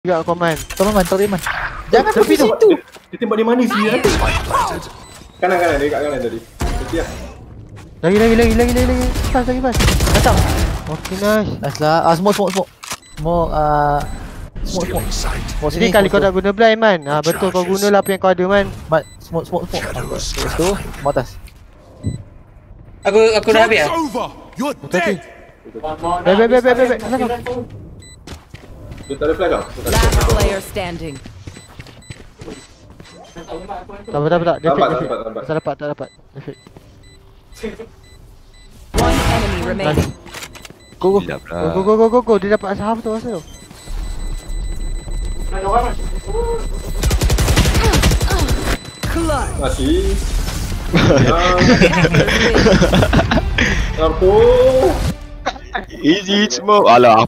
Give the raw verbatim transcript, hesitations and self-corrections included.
Juga komen. Tolong man, tolong man. Jangan pergi situ. Dia tembak di mana sih? Kanan kanan dia kat kanan tadi. Okey lah. Lagi lagi lagi lagi lagi lagi. Pas lagi pas. Datang. Okey nice. Nice lah. Ah smoke smoke smoke. Smoke ah smoke smoke. Smoke Jadi kali kau dah guna blind man. Ha betul kau gunalah apa yang kau ada man. Man, smoke smoke smoke. Lepas tu, mau atas. Aku aku dah habis ah. Betul. Beb beb beb beb. Dia tak ada flash tau. Last player standing. Tak apa tak apa tak. Dia Lambat, fake. lambat, lambat. Tak dapat tak dapat. Dia fake. One enemy remaining. Go go. Go go go go go. Dia dapat half tu masa tu. Masih. Lampu. Easy smoke. Alah,